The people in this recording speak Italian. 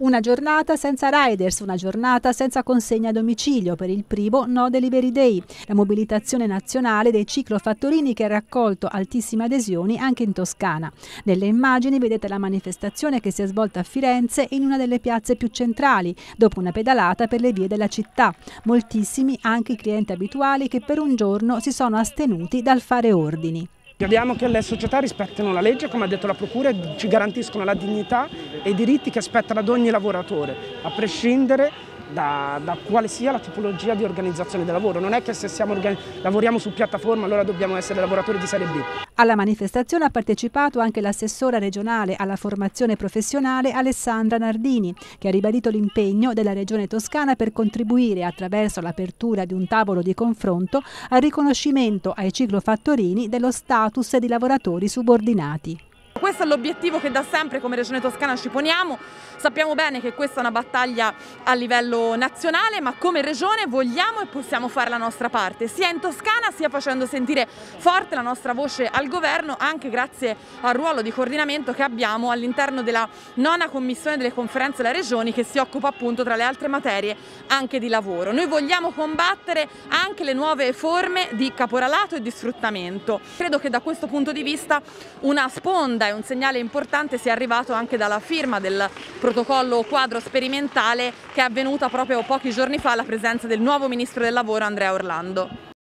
Una giornata senza riders, una giornata senza consegna a domicilio per il primo No Delivery Day, la mobilitazione nazionale dei ciclofattorini che ha raccolto altissime adesioni anche in Toscana. Nelle immagini vedete la manifestazione che si è svolta a Firenze in una delle piazze più centrali, dopo una pedalata per le vie della città. Moltissimi anche i clienti abituali che per un giorno si sono astenuti dal fare ordini. Chiediamo che le società rispettino la legge, come ha detto la Procura, e ci garantiscono la dignità e i diritti che aspettano ad ogni lavoratore, a prescindere da quale sia la tipologia di organizzazione del lavoro. Non è che se lavoriamo su piattaforma allora dobbiamo essere lavoratori di serie B. Alla manifestazione ha partecipato anche l'assessora regionale alla formazione professionale Alessandra Nardini, che ha ribadito l'impegno della Regione Toscana per contribuire attraverso l'apertura di un tavolo di confronto al riconoscimento ai ciclofattorini dello status di lavoratori subordinati. Questo è l'obiettivo che da sempre come Regione Toscana ci poniamo. Sappiamo bene che questa è una battaglia a livello nazionale, ma come Regione vogliamo e possiamo fare la nostra parte, sia in Toscana sia facendo sentire forte la nostra voce al governo, anche grazie al ruolo di coordinamento che abbiamo all'interno della 9ª commissione delle conferenze delle regioni, che si occupa appunto tra le altre materie anche di lavoro. Noi vogliamo combattere anche le nuove forme di caporalato e di sfruttamento. Credo che da questo punto di vista una sponda e un segnale importante sia arrivato anche dalla firma del protocollo quadro sperimentale che è avvenuta proprio pochi giorni fa alla presenza del nuovo ministro del lavoro Andrea Orlando.